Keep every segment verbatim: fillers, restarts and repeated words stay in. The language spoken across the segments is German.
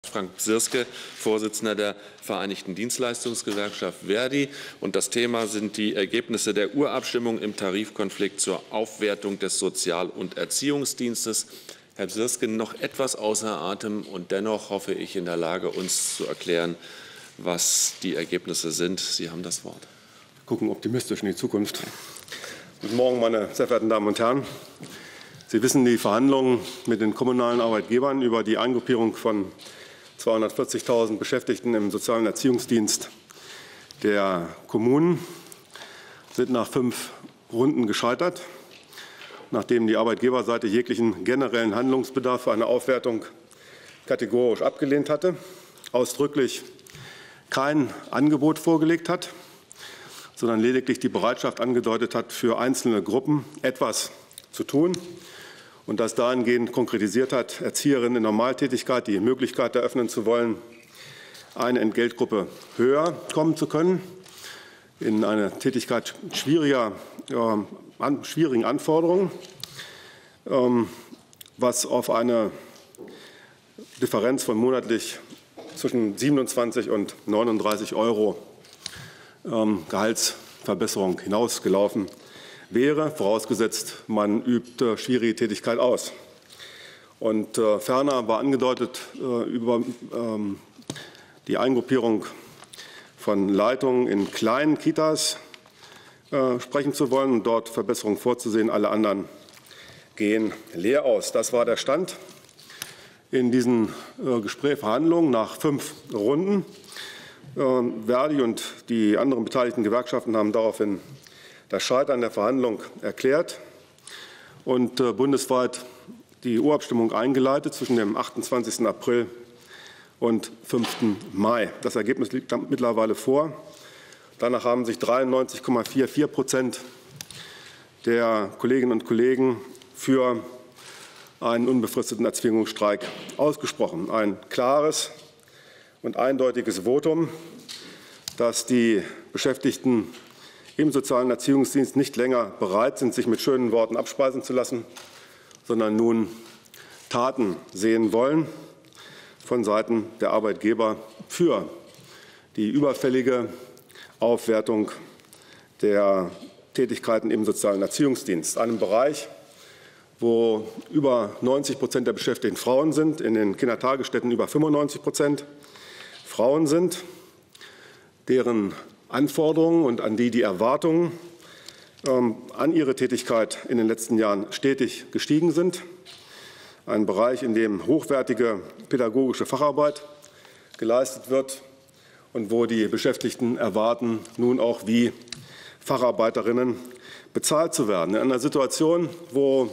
Frank Sirske, Vorsitzender der Vereinigten Dienstleistungsgewerkschaft Verdi. Und das Thema sind die Ergebnisse der Urabstimmung im Tarifkonflikt zur Aufwertung des Sozial- und Erziehungsdienstes. Herr Sirske, noch etwas außer Atem und dennoch hoffe ich in der Lage, uns zu erklären, was die Ergebnisse sind. Sie haben das Wort. Wir gucken optimistisch in die Zukunft. Guten Morgen, meine sehr verehrten Damen und Herren. Sie wissen, die Verhandlungen mit den kommunalen Arbeitgebern über die Eingruppierung von zweihundertvierzigtausend Beschäftigten im sozialen Erziehungsdienst der Kommunen sind nach fünf Runden gescheitert, nachdem die Arbeitgeberseite jeglichen generellen Handlungsbedarf für eine Aufwertung kategorisch abgelehnt hatte, ausdrücklich kein Angebot vorgelegt hat, sondern lediglich die Bereitschaft angedeutet hat, für einzelne Gruppen etwas zu tun und das dahingehend konkretisiert hat, Erzieherinnen in Normaltätigkeit die Möglichkeit eröffnen zu wollen, eine Entgeltgruppe höher kommen zu können, in eine Tätigkeit schwieriger, äh, an, schwierigen Anforderungen, ähm, was auf eine Differenz von monatlich zwischen siebenundzwanzig und neununddreißig Euro ähm, Gehaltsverbesserung hinausgelaufen wäre, vorausgesetzt, man übt äh, schwierige Tätigkeit aus. Und äh, ferner war angedeutet, äh, über ähm, die Eingruppierung von Leitungen in kleinen Kitas äh, sprechen zu wollen und dort Verbesserungen vorzusehen. Alle anderen gehen leer aus. Das war der Stand in diesen äh, Gesprächen, Verhandlungen nach fünf Runden. Äh, Verdi und die anderen beteiligten Gewerkschaften haben daraufhin das Scheitern der Verhandlung erklärt und äh, bundesweit die Urabstimmung eingeleitet zwischen dem achtundzwanzigsten April und fünften Mai. Das Ergebnis liegt mittlerweile vor. Danach haben sich dreiundneunzig Komma vierundvierzig Prozent der Kolleginnen und Kollegen für einen unbefristeten Erzwingungsstreik ausgesprochen. Ein klares und eindeutiges Votum, dass die Beschäftigten im sozialen Erziehungsdienst nicht länger bereit sind, sich mit schönen Worten abspeisen zu lassen, sondern nun Taten sehen wollen von Seiten der Arbeitgeber für die überfällige Aufwertung der Tätigkeiten im sozialen Erziehungsdienst, einem Bereich, wo über neunzig Prozent der Beschäftigten Frauen sind, in den Kindertagesstätten über fünfundneunzig Prozent Frauen sind, deren Anforderungen und an die die Erwartungen ähm, an ihre Tätigkeit in den letzten Jahren stetig gestiegen sind. Ein Bereich, in dem hochwertige pädagogische Facharbeit geleistet wird und wo die Beschäftigten erwarten, nun auch wie Facharbeiterinnen bezahlt zu werden. In einer Situation, wo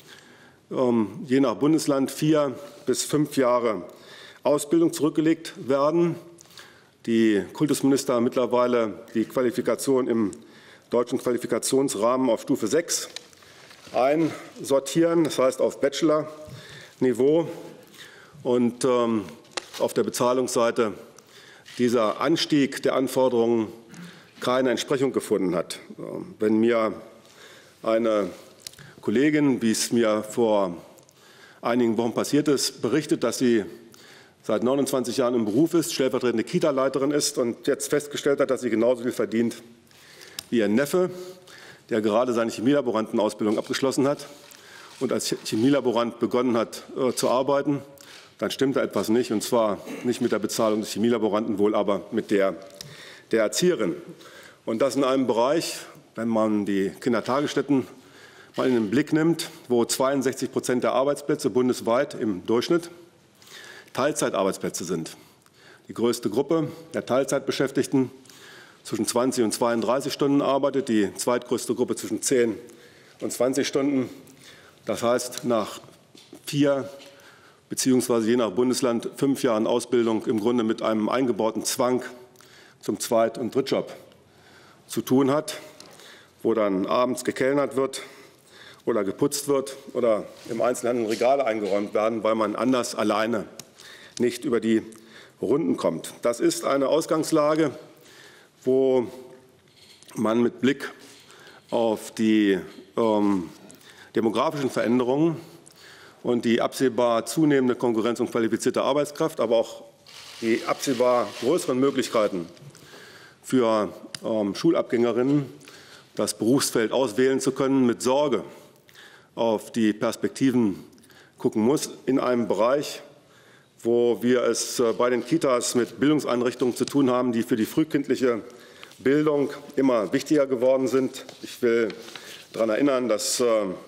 ähm, je nach Bundesland vier bis fünf Jahre Ausbildung zurückgelegt werden, die Kultusminister mittlerweile die Qualifikation im deutschen Qualifikationsrahmen auf Stufe sechs einsortieren, das heißt auf Bachelor-Niveau, und ähm, auf der Bezahlungsseite dieser Anstieg der Anforderungen keine Entsprechung gefunden hat. Wenn mir eine Kollegin, wie es mir vor einigen Wochen passiert ist, berichtet, dass sie seit neunundzwanzig Jahren im Beruf ist, stellvertretende Kita-Leiterin ist und jetzt festgestellt hat, dass sie genauso viel verdient wie ihr Neffe, der gerade seine Chemielaborantenausbildung abgeschlossen hat und als Chemielaborant begonnen hat äh, zu arbeiten, dann stimmt da etwas nicht, und zwar nicht mit der Bezahlung des Chemielaboranten, wohl aber mit der der Erzieherin. Und das in einem Bereich, wenn man die Kindertagesstätten mal in den Blick nimmt, wo zweiundsechzig Prozent der Arbeitsplätze bundesweit im Durchschnitt Teilzeitarbeitsplätze sind. Die größte Gruppe der Teilzeitbeschäftigten zwischen zwanzig und zweiunddreißig Stunden arbeitet, die zweitgrößte Gruppe zwischen zehn und zwanzig Stunden. Das heißt, nach vier beziehungsweise je nach Bundesland fünf Jahren Ausbildung im Grunde mit einem eingebauten Zwang zum Zweit- und Drittjob zu tun hat, wo dann abends gekellnert wird oder geputzt wird oder im Einzelhandel Regale eingeräumt werden, weil man anders alleine nicht über die Runden kommt. Das ist eine Ausgangslage, wo man mit Blick auf die ähm, demografischen Veränderungen und die absehbar zunehmende Konkurrenz um qualifizierte Arbeitskraft, aber auch die absehbar größeren Möglichkeiten für ähm, Schulabgängerinnen, das Berufsfeld auswählen zu können, mit Sorge auf die Perspektiven gucken muss in einem Bereich, wo wir es bei den Kitas mit Bildungseinrichtungen zu tun haben, die für die frühkindliche Bildung immer wichtiger geworden sind. Ich will daran erinnern, dass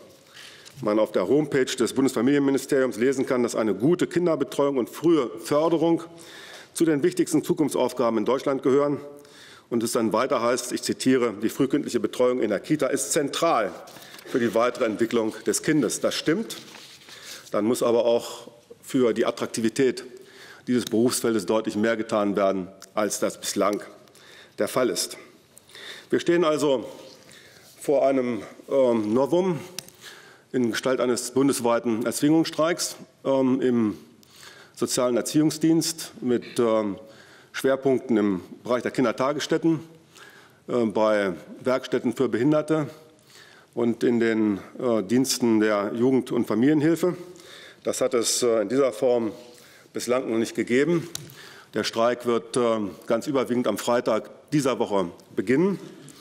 man auf der Homepage des Bundesfamilienministeriums lesen kann, dass eine gute Kinderbetreuung und frühe Förderung zu den wichtigsten Zukunftsaufgaben in Deutschland gehören. Und es dann weiter heißt, ich zitiere, die frühkindliche Betreuung in der Kita ist zentral für die weitere Entwicklung des Kindes. Das stimmt. Dann muss aber auch für die Attraktivität dieses Berufsfeldes deutlich mehr getan werden, als das bislang der Fall ist. Wir stehen also vor einem ähm, Novum in Gestalt eines bundesweiten Erzwingungsstreiks ähm, im sozialen Erziehungsdienst mit ähm, Schwerpunkten im Bereich der Kindertagesstätten, äh, bei Werkstätten für Behinderte und in den äh, Diensten der Jugend- und Familienhilfe. Das hat es äh, in dieser Form bislang noch nicht gegeben. Der Streik wird äh, ganz überwiegend am Freitag dieser Woche beginnen,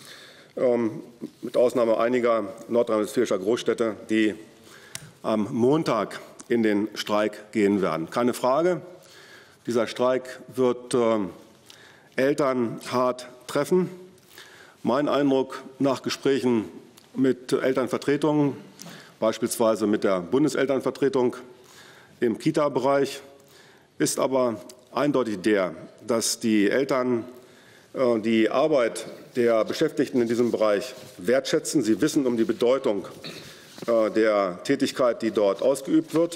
ähm, mit Ausnahme einiger nordrhein-westfälischer Großstädte, die am Montag in den Streik gehen werden. Keine Frage, dieser Streik wird äh, Eltern hart treffen. Mein Eindruck nach Gesprächen mit Elternvertretungen, beispielsweise mit der Bundeselternvertretung im Kita-Bereich, ist aber eindeutig der, dass die Eltern äh, die Arbeit der Beschäftigten in diesem Bereich wertschätzen. Sie wissen um die Bedeutung äh, der Tätigkeit, die dort ausgeübt wird.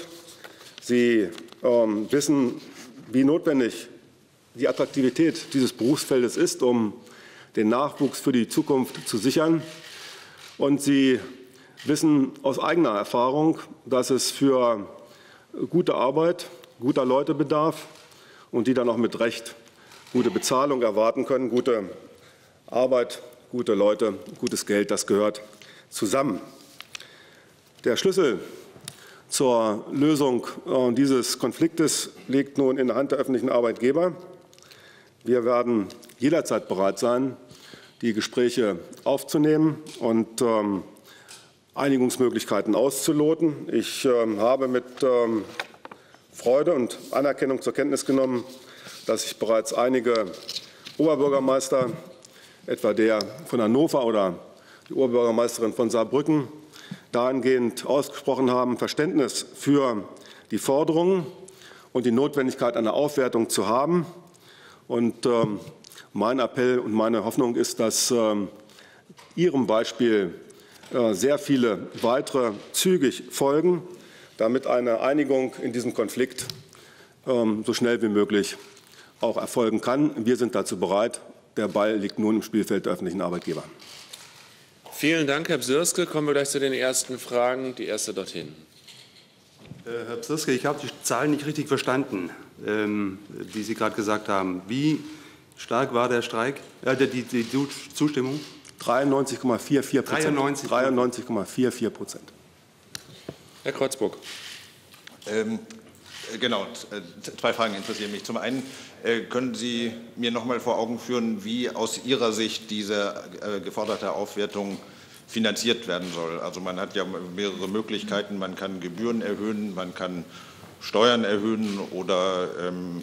Sie ähm, wissen, wie notwendig die Attraktivität dieses Berufsfeldes ist, um den Nachwuchs für die Zukunft zu sichern. Und Sie wissen aus eigener Erfahrung, dass es für gute Arbeit guter Leute bedarf und die dann auch mit Recht gute Bezahlung erwarten können. Gute Arbeit, gute Leute, gutes Geld, das gehört zusammen. Der Schlüssel zur Lösung dieses Konfliktes liegt nun in der Hand der öffentlichen Arbeitgeber. Wir werden jederzeit bereit sein, die Gespräche aufzunehmen und ähm, Einigungsmöglichkeiten auszuloten. Ich ähm, habe mit ähm, Freude und Anerkennung zur Kenntnis genommen, dass sich bereits einige Oberbürgermeister, etwa der von Hannover oder die Oberbürgermeisterin von Saarbrücken, dahingehend ausgesprochen haben, Verständnis für die Forderungen und die Notwendigkeit einer Aufwertung zu haben. Und ähm, mein Appell und meine Hoffnung ist, dass ähm, Ihrem Beispiel äh, sehr viele weitere zügig folgen, damit eine Einigung in diesem Konflikt ähm, so schnell wie möglich auch erfolgen kann. Wir sind dazu bereit. Der Ball liegt nun im Spielfeld der öffentlichen Arbeitgeber. Vielen Dank, Herr Psirske. Kommen wir gleich zu den ersten Fragen. Die erste dorthin. Herr Psirske, ich habe die Zahlen nicht richtig verstanden, ähm, die Sie gerade gesagt haben. Wie stark war der Streik, äh, die, die, die Zustimmung? dreiundneunzig Komma vierundvierzig Prozent. dreiundneunzig Komma vierundvierzig Prozent. Herr Kreuzburg. Ähm, genau, zwei Fragen interessieren mich. Zum einen, äh, können Sie mir noch mal vor Augen führen, wie aus Ihrer Sicht diese äh, geforderte Aufwertung finanziert werden soll? Also man hat ja mehrere Möglichkeiten. Man kann Gebühren erhöhen, man kann Steuern erhöhen oder ähm,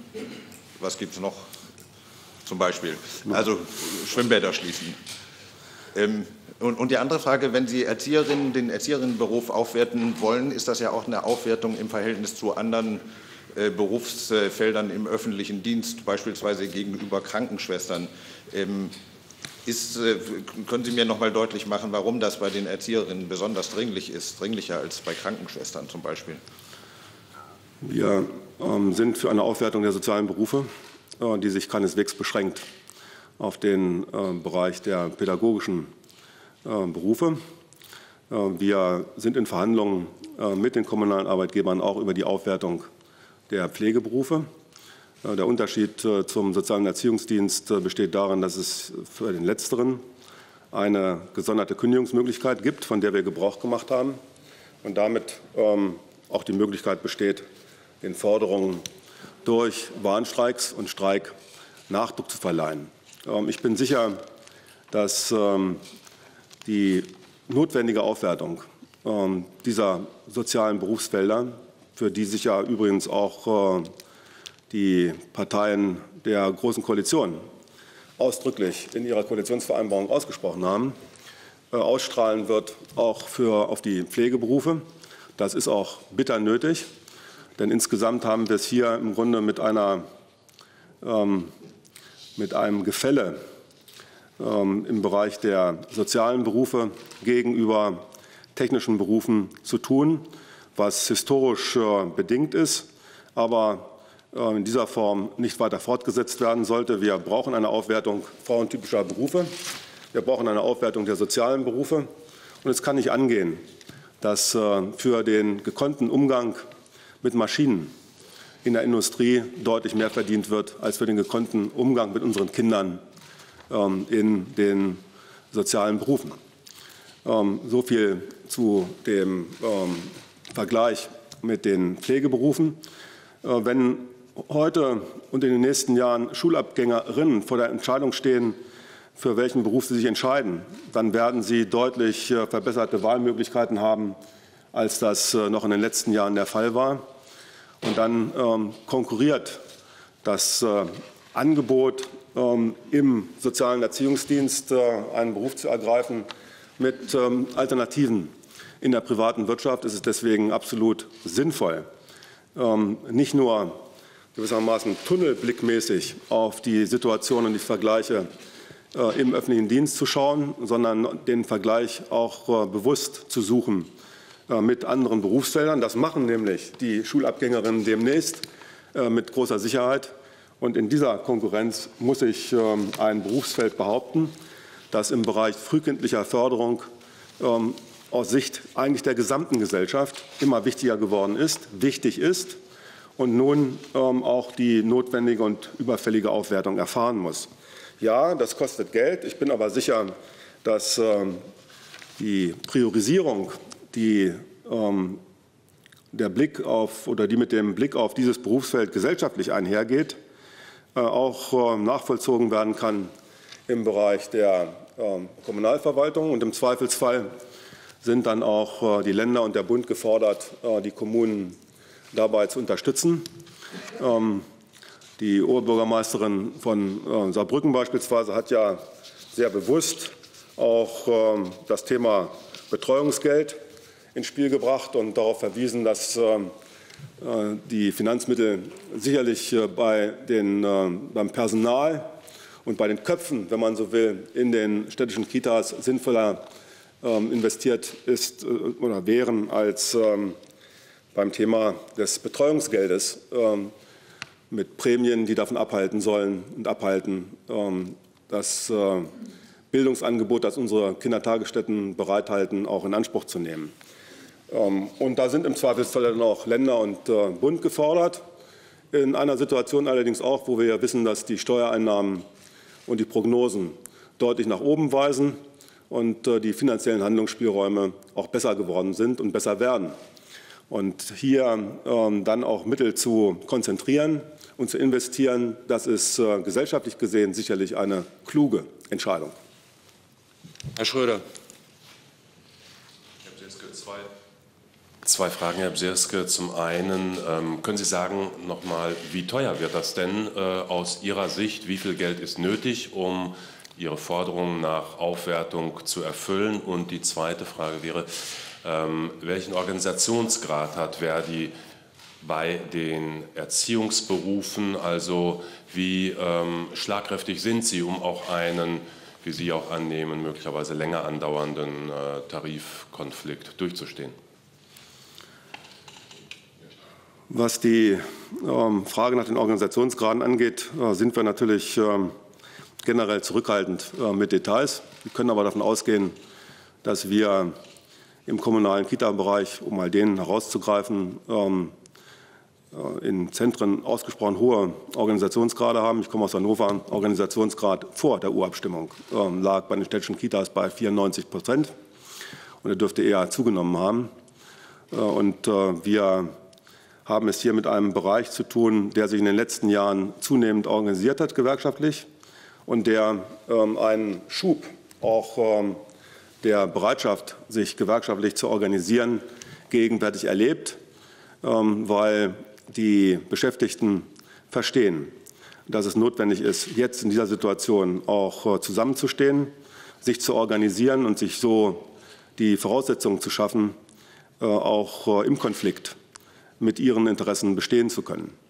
was gibt es noch zum Beispiel? Also Schwimmbäder schließen. Ähm, und, und die andere Frage, wenn Sie Erzieherinnen, den Erzieherinnenberuf aufwerten wollen, ist das ja auch eine Aufwertung im Verhältnis zu anderen äh, Berufsfeldern im öffentlichen Dienst, beispielsweise gegenüber Krankenschwestern. Ähm, ist, äh, können Sie mir noch mal deutlich machen, warum das bei den Erzieherinnen besonders dringlich ist, dringlicher als bei Krankenschwestern zum Beispiel? Wir ähm, sind für eine Aufwertung der sozialen Berufe, äh, die sich keineswegs beschränkt auf den äh, Bereich der pädagogischen äh, Berufe. Äh, wir sind in Verhandlungen äh, mit den kommunalen Arbeitgebern auch über die Aufwertung der Pflegeberufe. Äh, der Unterschied äh, zum sozialen Erziehungsdienst äh, besteht darin, dass es für den Letzteren eine gesonderte Kündigungsmöglichkeit gibt, von der wir Gebrauch gemacht haben und damit ähm, auch die Möglichkeit besteht, den Forderungen durch Warnstreiks und Streik Nachdruck zu verleihen. Ich bin sicher, dass die notwendige Aufwertung dieser sozialen Berufsfelder, für die sich ja übrigens auch die Parteien der Großen Koalition ausdrücklich in ihrer Koalitionsvereinbarung ausgesprochen haben, ausstrahlen wird, auch für, auf die Pflegeberufe. Das ist auch bitter nötig, denn insgesamt haben wir es hier im Grunde mit, einer, ähm, mit einem Gefälle ähm, im Bereich der sozialen Berufe gegenüber technischen Berufen zu tun, was historisch äh, bedingt ist, aber äh, in dieser Form nicht weiter fortgesetzt werden sollte. Wir brauchen eine Aufwertung frauentypischer Berufe. Wir brauchen eine Aufwertung der sozialen Berufe. Und es kann nicht angehen, dass äh, für den gekonnten Umgang mit Maschinen in der Industrie deutlich mehr verdient wird, als für den gekonnten Umgang mit unseren Kindern ähm, in den sozialen Berufen. Ähm, so viel zu dem ähm, Vergleich mit den Pflegeberufen. Äh, wenn heute und in den nächsten Jahren Schulabgängerinnen vor der Entscheidung stehen, für welchen Beruf sie sich entscheiden, dann werden sie deutlich äh, verbesserte Wahlmöglichkeiten haben, als das äh, noch in den letzten Jahren der Fall war. Und dann ähm, konkurriert das äh, Angebot, ähm, im sozialen Erziehungsdienst äh, einen Beruf zu ergreifen, mit ähm, Alternativen in der privaten Wirtschaft. Ist es deswegen absolut sinnvoll, ähm, nicht nur gewissermaßen tunnelblickmäßig auf die Situation und die Vergleiche äh, im öffentlichen Dienst zu schauen, sondern den Vergleich auch äh, bewusst zu suchen äh, mit anderen Berufsfeldern. Das machen nämlich die Schulabgängerinnen demnächst äh, mit großer Sicherheit. Und in dieser Konkurrenz muss ich äh, ein Berufsfeld behaupten, das im Bereich frühkindlicher Förderung ähm, aus Sicht eigentlich der gesamten Gesellschaft immer wichtiger geworden ist, wichtig ist und nun ähm, auch die notwendige und überfällige Aufwertung erfahren muss. Ja, das kostet Geld. Ich bin aber sicher, dass ähm, die Priorisierung, die ähm, der Blick auf oder die mit dem Blick auf dieses Berufsfeld gesellschaftlich einhergeht, äh, auch äh, nachvollzogen werden kann im Bereich der äh, Kommunalverwaltung. Und im Zweifelsfall sind dann auch äh, die Länder und der Bund gefordert, äh, die Kommunen dabei zu unterstützen. Ähm, die Oberbürgermeisterin von äh, Saarbrücken beispielsweise hat ja sehr bewusst auch äh, das Thema Betreuungsgeld ins Spiel gebracht und darauf verwiesen, dass äh, die Finanzmittel sicherlich äh, bei den, äh, beim Personal und bei den Köpfen, wenn man so will, in den städtischen Kitas sinnvoller äh, investiert ist äh, oder wären als äh, beim Thema des Betreuungsgeldes äh, mit Prämien, die davon abhalten sollen und abhalten, äh, das äh, Bildungsangebot, das unsere Kindertagesstätten bereithalten, auch in Anspruch zu nehmen. Ähm, und da sind im Zweifelsfall dann auch Länder und äh, Bund gefordert. In einer Situation allerdings auch, wo wir ja wissen, dass die Steuereinnahmen und die Prognosen deutlich nach oben weisen und äh, die finanziellen Handlungsspielräume auch besser geworden sind und besser werden. Und hier ähm, dann auch Mittel zu konzentrieren und zu investieren, das ist äh, gesellschaftlich gesehen sicherlich eine kluge Entscheidung. Herr Schröder. Herr Bsirske, zwei, zwei Fragen, Herr Bsirske. Zum einen, ähm, können Sie sagen noch mal, wie teuer wird das denn äh, aus Ihrer Sicht? Wie viel Geld ist nötig, um Ihre Forderungen nach Aufwertung zu erfüllen? Und die zweite Frage wäre, ähm, welchen Organisationsgrad hat Verdi bei den Erziehungsberufen? Also wie ähm, schlagkräftig sind Sie, um auch einen, wie Sie auch annehmen, möglicherweise länger andauernden äh, Tarifkonflikt durchzustehen? Was die ähm, Frage nach den Organisationsgraden angeht, äh, sind wir natürlich ähm, generell zurückhaltend äh, mit Details. Wir können aber davon ausgehen, dass wir im kommunalen Kita-Bereich, um mal den herauszugreifen, ähm, äh, in Zentren ausgesprochen hohe Organisationsgrade haben. Ich komme aus Hannover. Organisationsgrad vor der Urabstimmung äh, lag bei den städtischen Kitas bei vierundneunzig Prozent und er dürfte eher zugenommen haben. Und wir haben es hier mit einem Bereich zu tun, der sich in den letzten Jahren zunehmend organisiert hat, gewerkschaftlich, und der einen Schub auch der Bereitschaft, sich gewerkschaftlich zu organisieren, gegenwärtig erlebt, weil die Beschäftigten verstehen, dass es notwendig ist, jetzt in dieser Situation auch zusammenzustehen, sich zu organisieren und sich so die Voraussetzungen zu schaffen, auch im Konflikt mit ihren Interessen bestehen zu können.